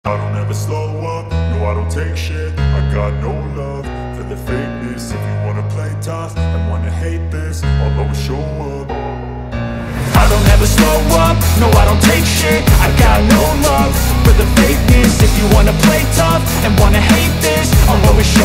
I don't ever slow up, no I don't take shit. I got no love for the fakeness. If you wanna play tough and wanna hate this, I'll always show up. I don't ever slow up, no I don't take shit. I got no love for the fakeness. If you wanna play tough and wanna hate this, I'll always show up.